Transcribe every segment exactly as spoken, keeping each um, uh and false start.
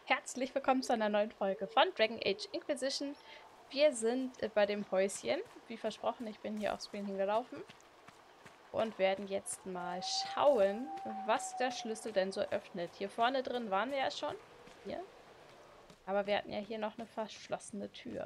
Herzlich willkommen zu einer neuen Folge von Dragon Age Inquisition. Wir sind äh, bei dem Häuschen. Wie versprochen, ich bin hier aufs Screen hingelaufen. Und werden jetzt mal schauen, was der Schlüssel denn so öffnet. Hier vorne drin waren wir ja schon. Hier. Aber wir hatten ja hier noch eine verschlossene Tür.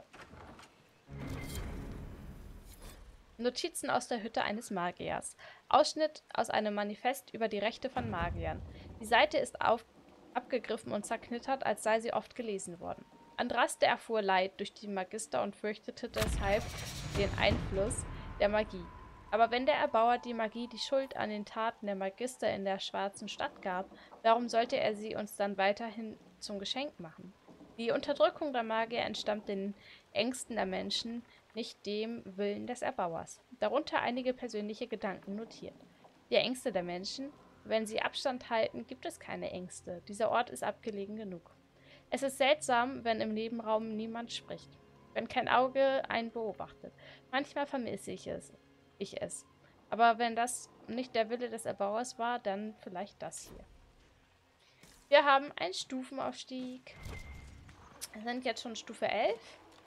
Notizen aus der Hütte eines Magiers. Ausschnitt aus einem Manifest über die Rechte von Magiern. Die Seite ist auf abgegriffen und zerknittert, als sei sie oft gelesen worden. Andraste erfuhr Leid durch die Magister und fürchtete deshalb den Einfluss der Magie. Aber wenn der Erbauer die Magie die Schuld an den Taten der Magister in der Schwarzen Stadt gab, warum sollte er sie uns dann weiterhin zum Geschenk machen? Die Unterdrückung der Magier entstammt den Ängsten der Menschen, nicht dem Willen des Erbauers. Darunter einige persönliche Gedanken notiert. Die Ängste der Menschen. Wenn sie Abstand halten, gibt es keine Ängste. Dieser Ort ist abgelegen genug. Es ist seltsam, wenn im Nebenraum niemand spricht. Wenn kein Auge einen beobachtet. Manchmal vermisse ich es. Ich es. Aber wenn das nicht der Wille des Erbauers war, dann vielleicht das hier. Wir haben einen Stufenaufstieg. Wir sind jetzt schon Stufe elf.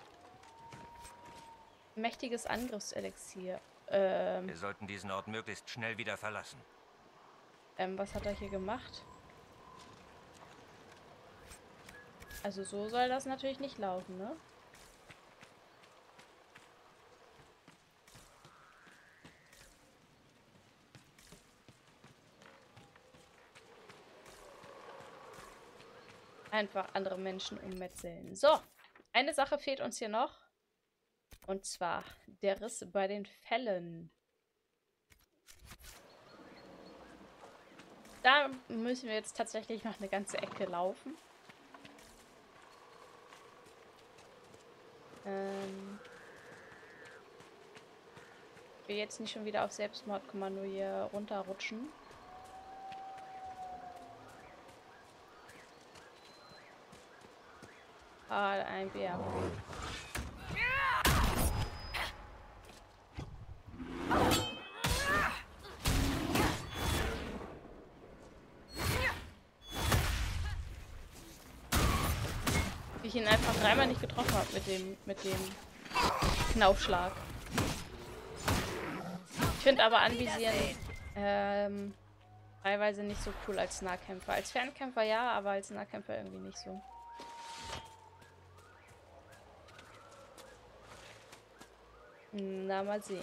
Mächtiges Angriffselixier. Ähm, Wir sollten diesen Ort möglichst schnell wieder verlassen. ähm, was hat er hier gemacht? Also so soll das natürlich nicht laufen, ne? Einfach andere Menschen ummetzeln. So, eine Sache fehlt uns hier noch. Und zwar der Riss bei den Fellen. Da müssen wir jetzt tatsächlich noch eine ganze Ecke laufen. Ähm ich will jetzt nicht schon wieder auf Selbstmordkommando hier runterrutschen. Ah, ein Bär. Wie ich ihn einfach dreimal nicht getroffen habe mit dem, mit dem Knaufschlag. Ich finde aber Anvisieren ähm, teilweise nicht so cool als Nahkämpfer. Als Fernkämpfer ja, aber als Nahkämpfer irgendwie nicht so. Na, mal sehen.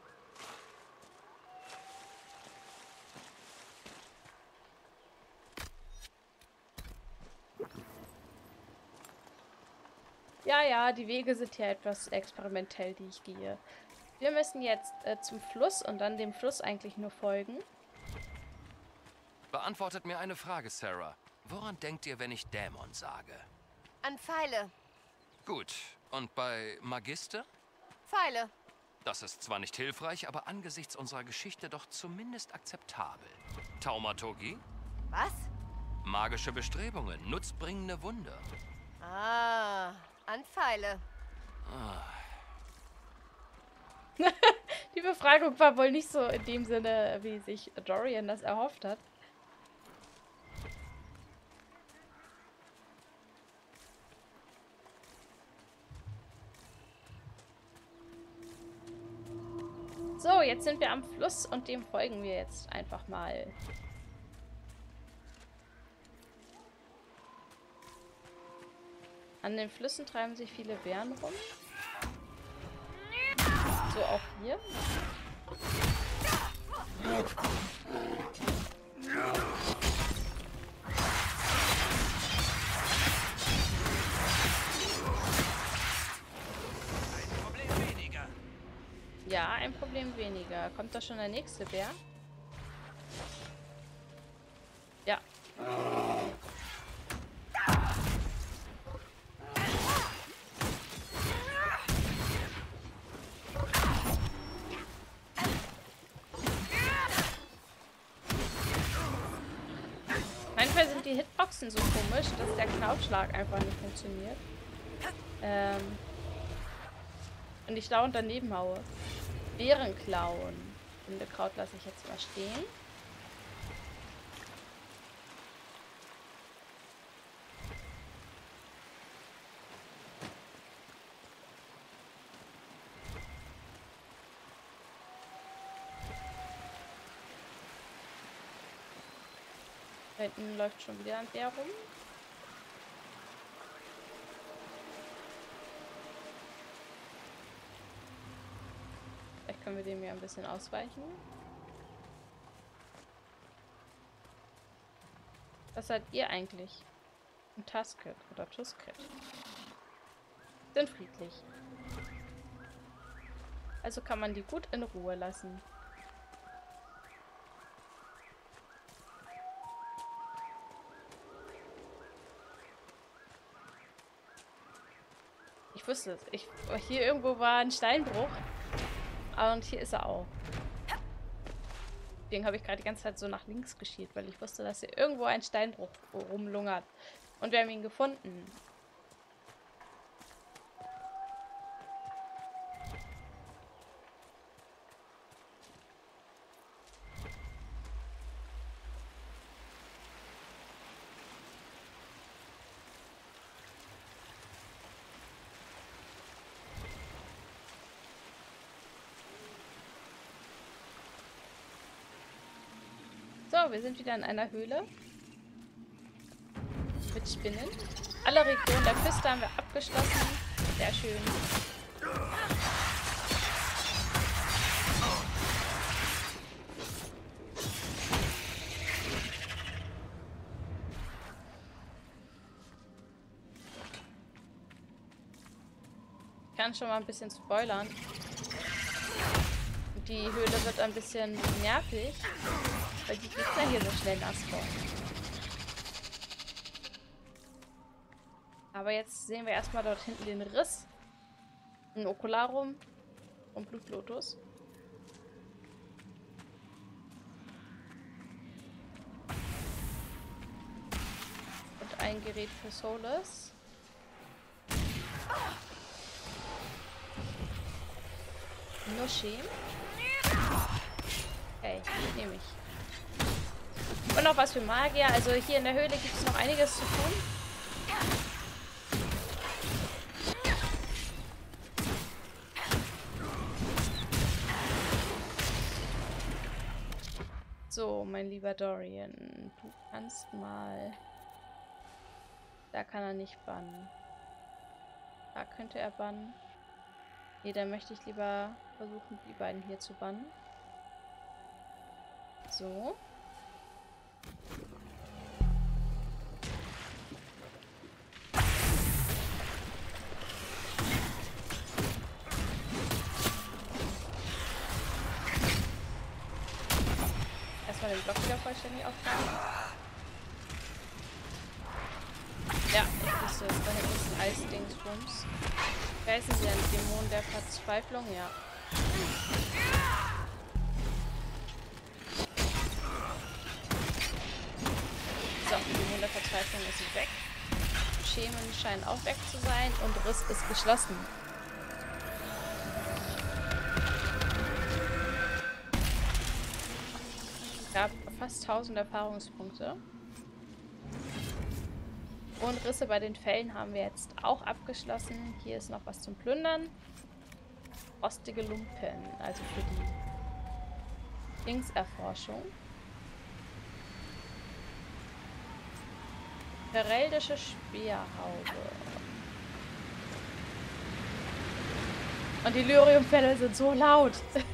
Ja, ja, die Wege sind ja etwas experimentell, die ich gehe. Wir müssen jetzt äh, zum Fluss und dann dem Fluss eigentlich nur folgen. Beantwortet mir eine Frage, Sarah. Woran denkt ihr, wenn ich Dämon sage? An Pfeile. Gut. Und bei Magister? Pfeile. Das ist zwar nicht hilfreich, aber angesichts unserer Geschichte doch zumindest akzeptabel. Taumaturgie? Was? Magische Bestrebungen, nutzbringende Wunder. Ah, an Pfeile. Ah. Die Befragung war wohl nicht so in dem Sinne, wie sich Dorian das erhofft hat. So, jetzt sind wir am Fluss und dem folgen wir jetzt einfach mal. An den Flüssen treiben sich viele Bären rum. So auch hier. Ein Problem weniger. Ja, ein Problem weniger. Kommt da schon der nächste Bär? Ja. Manchmal sind die Hitboxen so komisch, dass der Knaufschlag einfach nicht funktioniert. Ähm und ich dauernd daneben haue. Bärenklauen. Hundekraut lasse ich jetzt mal stehen. Da hinten läuft schon wieder ein Bär rum. Vielleicht können wir dem ja ein bisschen ausweichen. Was seid ihr eigentlich? Ein Tusket oder Tusket. Sind friedlich. Also kann man die gut in Ruhe lassen. Ich wusste es. Ich, hier irgendwo war ein Steinbruch. Und hier ist er auch. Deswegen habe ich gerade die ganze Zeit so nach links geschielt, weil ich wusste, dass hier irgendwo ein Steinbruch rumlungert. Und wir haben ihn gefunden. So, wir sind wieder in einer Höhle. Mit Spinnen. Alle Regionen der Küste haben wir abgeschlossen. Sehr schön. Ich kann schon mal ein bisschen spoilern. Die Höhle wird ein bisschen nervig, weil die Gegner hier so schnell nass kommen. Aber jetzt sehen wir erstmal dort hinten den Riss. Ein Okularum und Blutlotus. Und ein Gerät für Solus. Nushi. Okay, nehme ich. Und noch was für Magier. Also hier in der Höhle gibt es noch einiges zu tun. So, mein lieber Dorian, du kannst mal... Da kann er nicht bannen. Da könnte er bannen. Nee, dann möchte ich lieber versuchen, die beiden hier zu bannen. So. Erstmal den Block wieder vollständig aufladen. Ja, ich wusste es. Da hinten ist ein Eisdingsbums. Wer ist denn der Dämon der Verzweiflung? Ja. So, Dämon der Verzweiflung ist weg. Schemen scheinen auch weg zu sein und Riss ist geschlossen. Ich habe fast tausend Erfahrungspunkte. Und Risse bei den Fällen haben wir jetzt auch abgeschlossen. Hier ist noch was zum Plündern. Rostige Lumpen, also für die Dingserforschung. Heräldische Speerhaube. Und die Lyriumfälle sind so laut.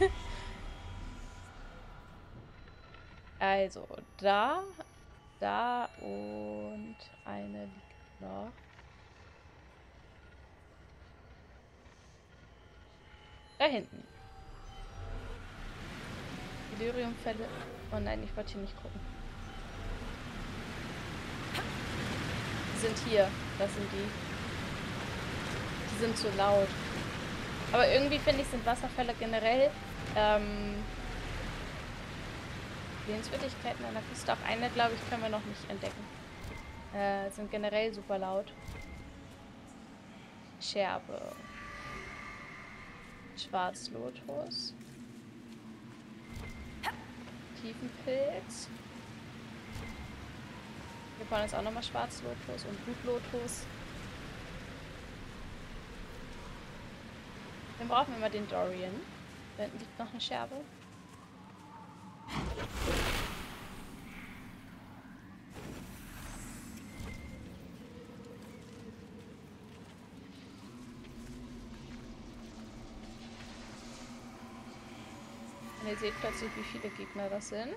Also, da... Da und eine liegt noch. Da hinten. Deliriumfälle. Oh nein, ich wollte hier nicht gucken. Die sind hier. Das sind die. Die sind zu laut. Aber irgendwie finde ich, sind Wasserfälle generell ähm, Sehenswürdigkeiten an der Küste. Auch eine, glaube ich, können wir noch nicht entdecken. Äh, sind generell super laut. Scherbe. Schwarzlotus. Tiefenpilz. Wir brauchen jetzt auch nochmal Schwarzlotus und Blutlotus. Dann brauchen wir mal den Dorian. Da hinten liegt noch eine Scherbe. ihr seht plötzlich, wie viele Gegner das sind.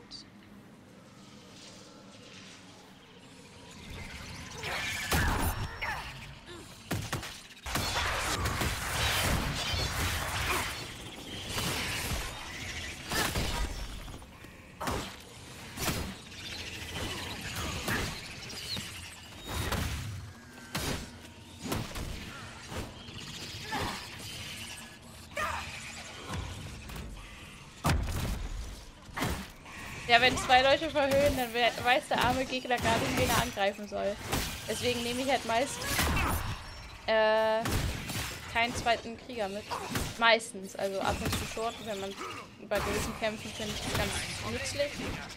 Ja, wenn zwei Leute verhöhnen, dann weiß der arme Gegner gar nicht, wen er angreifen soll. Deswegen nehme ich halt meist äh, keinen zweiten Krieger mit. Meistens, also ab und zu schon, wenn man bei gewissen Kämpfen finde ich das ganz nützlich.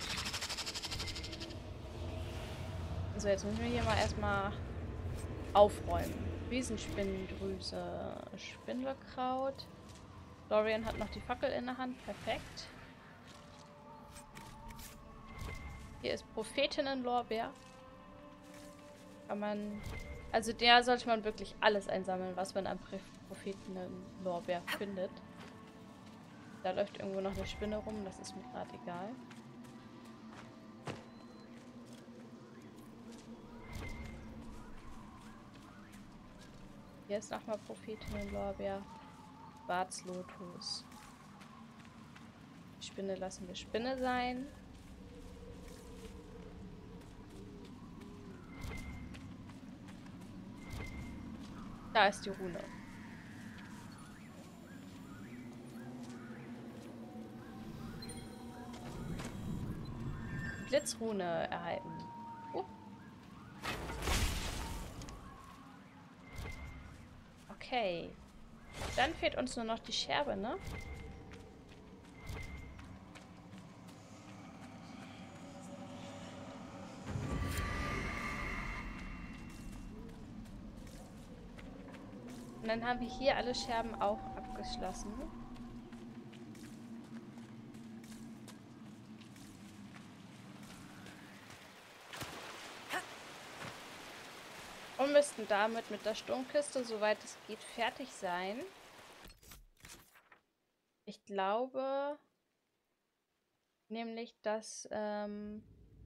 Also jetzt müssen wir hier mal erstmal aufräumen. Riesenspinnendrüse, Spindelkraut. Dorian hat noch die Fackel in der Hand, perfekt. Hier ist Prophetinnenlorbeer. Kann man... Also der sollte man wirklich alles einsammeln, was man an Prophetinnenlorbeer findet. Da läuft irgendwo noch eine Spinne rum, das ist mir gerade egal. Hier ist nochmal Prophetinnenlorbeer. Schwarzlotus. Die Spinne lassen wir Spinne sein. Da ist die Rune. Blitzrune erhalten. Uh. Okay. Dann fehlt uns nur noch die Scherbe, ne? Und dann haben wir hier alle Scherben auch abgeschlossen. Und müssten damit mit der Sturmkiste, soweit es geht, fertig sein. Ich glaube nämlich, dass ähm,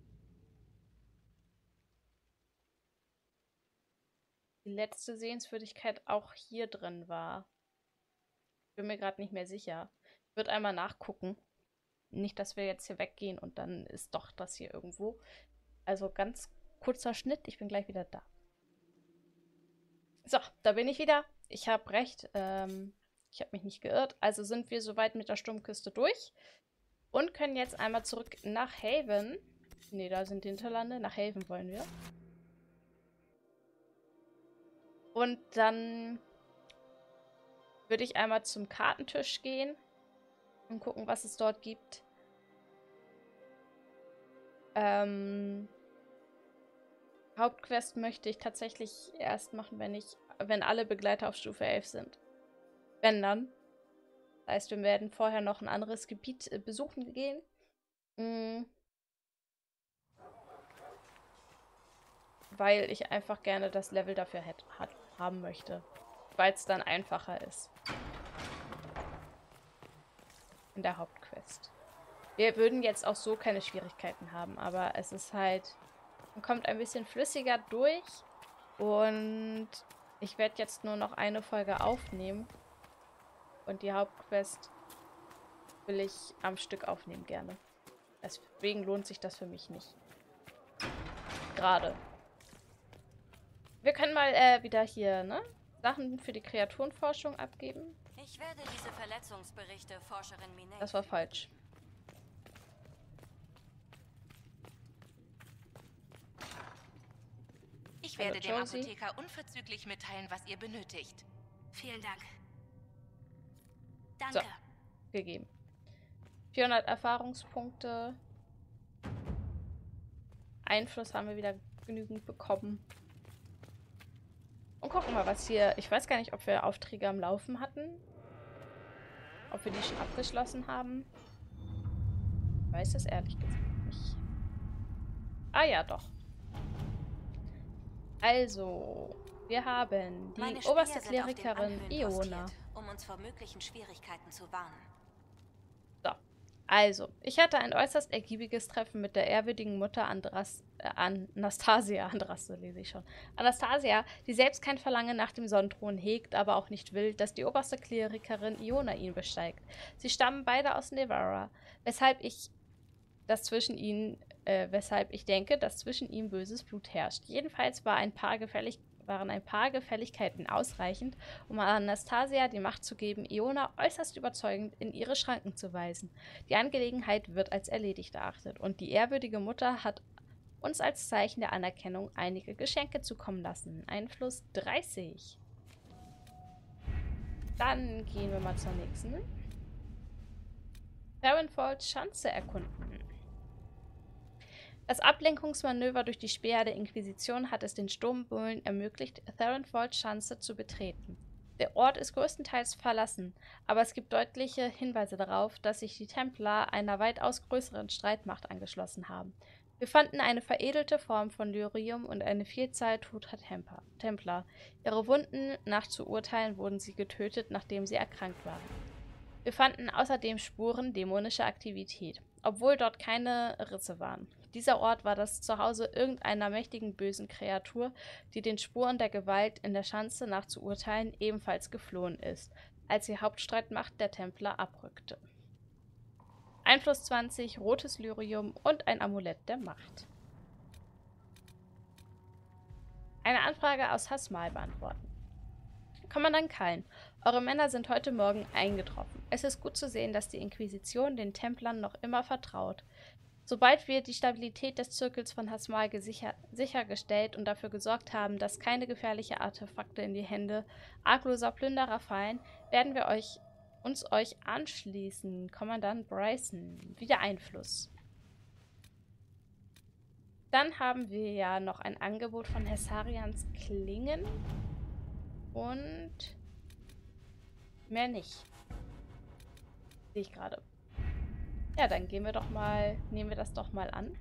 die letzte Sehenswürdigkeit auch hier drin war. Bin mir gerade nicht mehr sicher. Ich würde einmal nachgucken. Nicht, dass wir jetzt hier weggehen und dann ist doch das hier irgendwo. Also ganz kurzer Schnitt. Ich bin gleich wieder da. So, da bin ich wieder. Ich habe recht. Ähm, ich habe mich nicht geirrt. Also sind wir soweit mit der Sturmküste durch. Und können jetzt einmal zurück nach Haven. Ne, da sind die Hinterlande. Nach Haven wollen wir. Und dann würde ich einmal zum Kartentisch gehen und gucken, was es dort gibt. Ähm, Hauptquest möchte ich tatsächlich erst machen, wenn ich, wenn alle Begleiter auf Stufe elf sind. Wenn dann. Das heißt, wir werden vorher noch ein anderes Gebiet äh, besuchen gehen. Mhm. Weil ich einfach gerne das Level dafür hätte, hat, haben möchte. Weil es dann einfacher ist. In der Hauptquest. Wir würden jetzt auch so keine Schwierigkeiten haben, aber es ist halt... Man kommt ein bisschen flüssiger durch. Und ich werde jetzt nur noch eine Folge aufnehmen. Und die Hauptquest will ich am Stück aufnehmen gerne. Deswegen lohnt sich das für mich nicht. Gerade. Wir können mal äh, wieder hier, ne? Sachen für die Kreaturenforschung abgeben. Ich werde diese Verletzungsberichte Forscherin Minet. Das war falsch. Ich werde Hallo, dem Josie. Apotheker unverzüglich mitteilen, was ihr benötigt. Vielen Dank. So, Danke. gegeben. vierhundert Erfahrungspunkte. Einfluss haben wir wieder genügend bekommen. Und gucken mal, was hier... Ich weiß gar nicht, ob wir Aufträge am Laufen hatten. Ob wir die schon abgeschlossen haben. Ich weiß es ehrlich gesagt nicht. Ah ja, doch. Also, wir haben die Meine oberste Späher sind auf den Klerikerin Anhöhen Iona. postiert, um uns vor möglichen Schwierigkeiten zu warnen. So, Also, ich hatte ein äußerst ergiebiges Treffen mit der ehrwürdigen Mutter Andras, äh, Anastasia, Andras, so lese ich schon. Anastasia, die selbst kein Verlangen nach dem Sonnenthron hegt, aber auch nicht will, dass die oberste Klerikerin Iona ihn besteigt. Sie stammen beide aus Nevarra, weshalb ich das zwischen ihnen, äh, weshalb ich denke, dass zwischen ihnen böses Blut herrscht. Jedenfalls war ein paar gefällig waren ein paar Gefälligkeiten ausreichend, um Anastasia die Macht zu geben, Iona äußerst überzeugend in ihre Schranken zu weisen. Die Angelegenheit wird als erledigt erachtet und die ehrwürdige Mutter hat uns als Zeichen der Anerkennung einige Geschenke zukommen lassen. Einfluss dreißig. Dann gehen wir mal zur nächsten. Farrenfolds Schanze erkunden. Das Ablenkungsmanöver durch die Späher der Inquisition hat es den Sturmbullen ermöglicht, Farrenfolds Schanze zu betreten. Der Ort ist größtenteils verlassen, aber es gibt deutliche Hinweise darauf, dass sich die Templer einer weitaus größeren Streitmacht angeschlossen haben. Wir fanden eine veredelte Form von Lyrium und eine Vielzahl toter Templer. Ihre Wunden nach zu urteilen wurden sie getötet, nachdem sie erkrankt waren. Wir fanden außerdem Spuren dämonischer Aktivität, obwohl dort keine Risse waren. Dieser Ort war das Zuhause irgendeiner mächtigen bösen Kreatur, die den Spuren der Gewalt in der Schanze nach zu urteilen ebenfalls geflohen ist, als die Hauptstreitmacht der Templer abrückte. Einfluss zwanzig, rotes Lyrium und ein Amulett der Macht. Eine Anfrage aus Hasmal beantworten. Kommandant Kallen, eure Männer sind heute Morgen eingetroffen. Es ist gut zu sehen, dass die Inquisition den Templern noch immer vertraut. Sobald wir die Stabilität des Zirkels von Hasmal gesicher sichergestellt und dafür gesorgt haben, dass keine gefährlichen Artefakte in die Hände argloser Plünderer fallen, werden wir euch, uns euch anschließen. Kommandant Bryson, wieder Einfluss. Dann haben wir ja noch ein Angebot von Hessarians Klingen und mehr nicht. Sehe ich gerade. Ja, dann gehen wir doch mal, nehmen wir das doch mal an.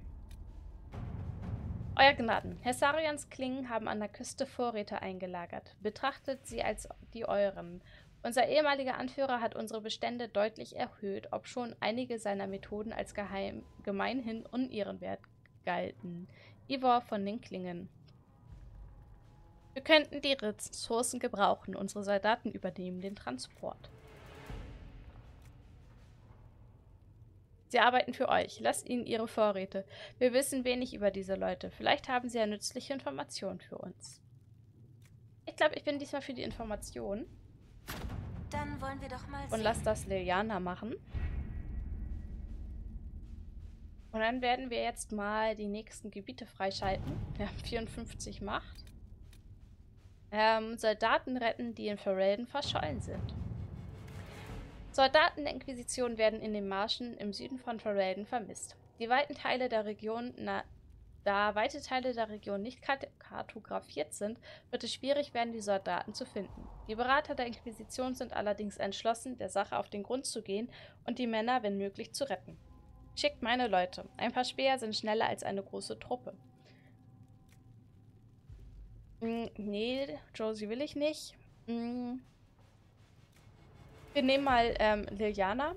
Euer Gnaden, Hessarians Klingen haben an der Küste Vorräte eingelagert. Betrachtet sie als die euren. Unser ehemaliger Anführer hat unsere Bestände deutlich erhöht, obschon einige seiner Methoden als geheim, gemeinhin unehrenwert galten. Ivor von den Klingen. Wir könnten die Ressourcen gebrauchen. Unsere Soldaten übernehmen den Transport. Sie arbeiten für euch. Lasst ihnen ihre Vorräte. Wir wissen wenig über diese Leute. Vielleicht haben sie ja nützliche Informationen für uns. Ich glaube, ich bin diesmal für die Information. Dann wollen wir doch mal sehen. Und lass das Liliana machen. Und dann werden wir jetzt mal die nächsten Gebiete freischalten. Wir haben vierundfünfzig Macht. Ähm, Soldaten retten, die in Ferelden verschollen sind. Soldaten der Inquisition werden in den Marschen im Süden von Ferelden vermisst. Die weiten Teile der Region, na, da weite Teile der Region nicht kart kartografiert sind, wird es schwierig werden, die Soldaten zu finden. Die Berater der Inquisition sind allerdings entschlossen, der Sache auf den Grund zu gehen und die Männer, wenn möglich, zu retten. Schickt meine Leute. Ein paar Späher sind schneller als eine große Truppe. Hm, nee, Josie will ich nicht. Hm. Wir nehmen mal ähm, Liliana.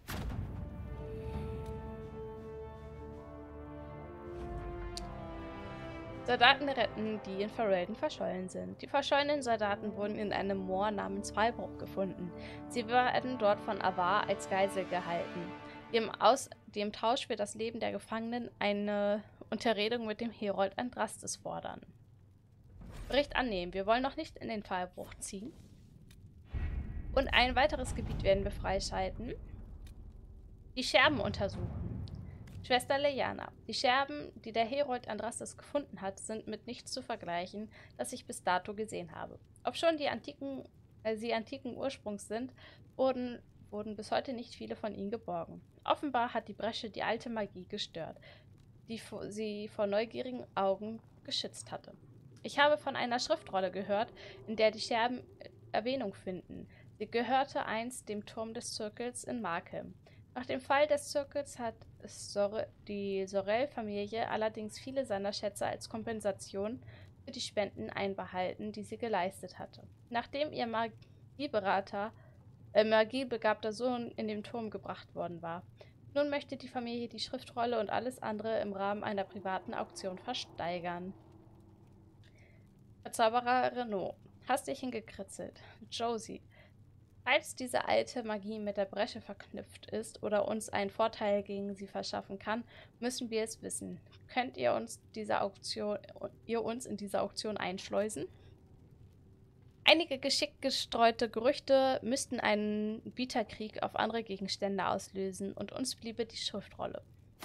Soldaten retten, die in Ferelden verschollen sind. Die verschollenen Soldaten wurden in einem Moor namens Fallbruch gefunden. Sie werden dort von Avar als Geisel gehalten, die im, Aus die im Tausch für das Leben der Gefangenen eine Unterredung mit dem Herold Andrastes fordern. Bericht annehmen. Wir wollen noch nicht in den Fallbruch ziehen. Und ein weiteres Gebiet werden wir freischalten. Die Scherben untersuchen. Schwester Liliana. Die Scherben, die der Herold Andrastes gefunden hat, sind mit nichts zu vergleichen, das ich bis dato gesehen habe. Obschon die antiken, äh, sie antiken Ursprungs sind, wurden, wurden bis heute nicht viele von ihnen geborgen. Offenbar hat die Bresche die alte Magie gestört, die sie vor neugierigen Augen geschützt hatte. Ich habe von einer Schriftrolle gehört, in der die Scherben Erwähnung finden. Sie gehörte einst dem Turm des Zirkels in Markham. Nach dem Fall des Zirkels hat Sor die Sorel-Familie allerdings viele seiner Schätze als Kompensation für die Spenden einbehalten, die sie geleistet hatte. Nachdem ihr Magieberater, äh, magiebegabter Sohn in den Turm gebracht worden war, Nun möchte die Familie die Schriftrolle und alles andere im Rahmen einer privaten Auktion versteigern. Verzauberer Renaud. Hastig hingekritzelt. Josie. Falls diese alte Magie mit der Bresche verknüpft ist oder uns einen Vorteil gegen sie verschaffen kann, müssen wir es wissen. Könnt ihr uns, diese Auktion, ihr uns in diese Auktion einschleusen? Einige geschickt gestreute Gerüchte müssten einen Bieterkrieg auf andere Gegenstände auslösen und uns bliebe die Schriftrolle.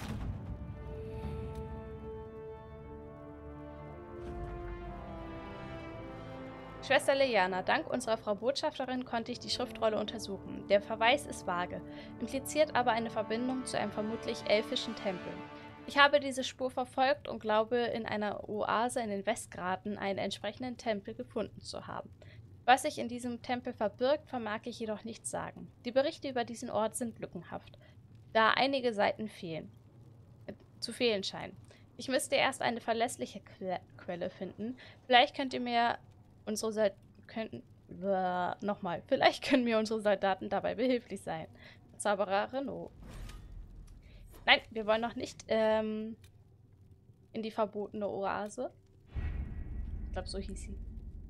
Schwester Leliana, dank unserer Frau Botschafterin konnte ich die Schriftrolle untersuchen. Der Verweis ist vage, impliziert aber eine Verbindung zu einem vermutlich elfischen Tempel. Ich habe diese Spur verfolgt und glaube, in einer Oase in den Westgraten einen entsprechenden Tempel gefunden zu haben. Was sich in diesem Tempel verbirgt, vermag ich jedoch nicht sagen. Die Berichte über diesen Ort sind lückenhaft, da einige Seiten fehlen, äh, zu fehlen scheinen. Ich müsste erst eine verlässliche Que- Quelle finden. Vielleicht könnt ihr mir unsere Soldaten äh, nochmal, vielleicht können mir unsere Soldaten dabei behilflich sein. Zauberer Renaud. Nein, wir wollen noch nicht ähm, in die verbotene Oase. Ich glaube, so hieß sie.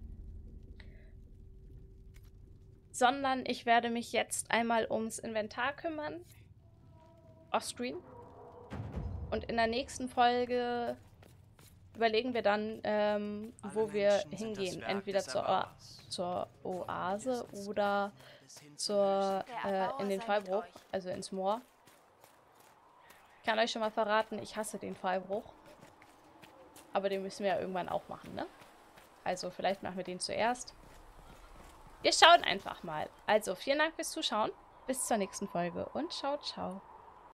Sondern ich werde mich jetzt einmal ums Inventar kümmern. Offscreen. Und in der nächsten Folge überlegen wir dann, ähm, wo wir hingehen. Entweder zur, O zur Oase oder zur, äh, in den Fallbruch, also ins Moor. Ich kann euch schon mal verraten, ich hasse den Fallbruch. Aber den müssen wir ja irgendwann auch machen, ne? Also vielleicht machen wir den zuerst. Wir schauen einfach mal. Also vielen Dank fürs Zuschauen. Bis zur nächsten Folge und ciao, ciao.